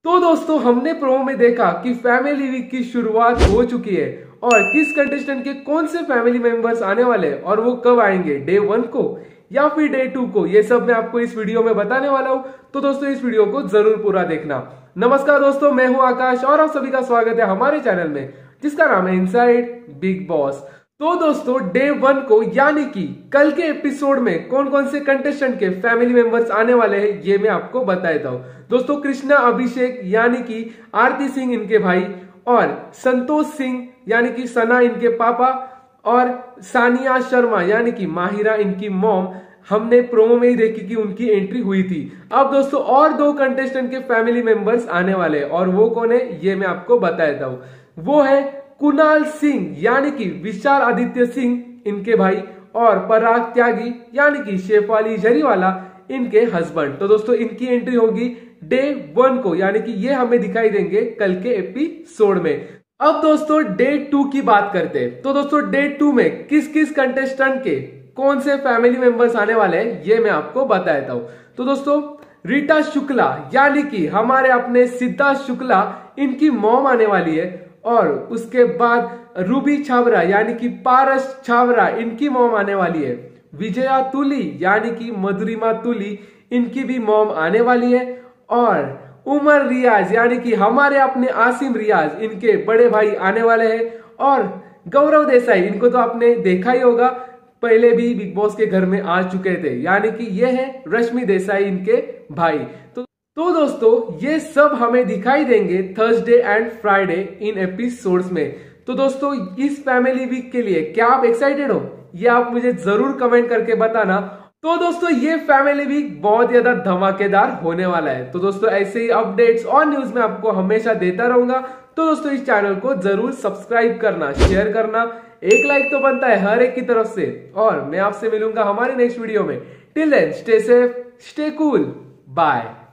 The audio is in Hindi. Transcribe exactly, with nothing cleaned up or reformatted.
तो दोस्तों हमने प्रोमो में देखा कि फैमिली वीक की शुरुआत हो चुकी है और किस कंटेस्टेंट के कौन से फैमिली मेंबर्स आने वाले हैं और वो कब आएंगे, डे वन को या फिर डे टू को, ये सब मैं आपको इस वीडियो में बताने वाला हूं। तो दोस्तों इस वीडियो को जरूर पूरा देखना। नमस्कार दोस्तों, मैं हूं आकाश और आप सभी का स्वागत है हमारे चैनल में जिसका नाम है इनसाइड बिग बॉस। तो दोस्तों डे वन को यानी कि कल के एपिसोड में कौन कौन से कंटेस्टेंट के फैमिली मेंबर्स आने वाले हैं ये मैं आपको बता देता हूं। दोस्तों कृष्णा अभिषेक यानी कि आरती सिंह इनके भाई, और संतोष सिंह यानी कि सना इनके पापा, और सानिया शर्मा यानी कि माहिरा इनकी मॉम, हमने प्रोमो में ही देखी कि उनकी एंट्री हुई थी। अब दोस्तों और दो कंटेस्टेंट के फैमिली मेंबर्स आने वाले हैं और वो कौन है ये मैं आपको बता देता हूं। वो है कुणाल सिंह यानी कि विशाल आदित्य सिंह इनके भाई, और पराग त्यागी यानी कि शेफाली जरीवाला इनके हस्बैंड। तो दोस्तों इनकी एंट्री होगी डे वन को, यानी कि ये हमें दिखाई देंगे कल के एपिसोड में। अब दोस्तों डे टू की बात करते हैं। तो दोस्तों डे टू में किस किस कंटेस्टेंट के कौन से फैमिली मेंबर्स आने वाले हैं ये मैं आपको बता देता हूं। तो दोस्तों रीटा शुक्ला यानी कि हमारे अपने सिद्धार्थ शुक्ला इनकी मॉम आने वाली है, और उसके बाद रूबी छाबरा यानी कि पारस छाबरा इनकी मॉम आने वाली है। विजया तुली यानी कि मधुरिमा तुली इनकी भी मॉम आने वाली है, और उमर रियाज यानी कि हमारे अपने आसिम रियाज इनके बड़े भाई आने वाले हैं, और गौरव देसाई इनको तो आपने देखा ही होगा, पहले भी बिग बॉस के घर में आ चुके थे, यानी कि ये है रश्मि देसाई इनके भाई। तो तो दोस्तों ये सब हमें दिखाई देंगे थर्सडे एंड फ्राइडे इन एपिसोड्स में। तो दोस्तों इस फैमिली वीक के लिए क्या आप एक्साइटेड हो ये आप मुझे जरूर कमेंट करके बताना। तो दोस्तों ये फैमिली वीक बहुत ज्यादा धमाकेदार होने वाला है। तो दोस्तों ऐसे ही अपडेट्स और न्यूज में आपको हमेशा देता रहूंगा। तो दोस्तों इस चैनल को जरूर सब्सक्राइब करना, शेयर करना, एक लाइक तो बनता है हर एक की तरफ से। और मैं आपसे मिलूंगा हमारे नेक्स्ट वीडियो में। Till then stay safe, stay cool, bye.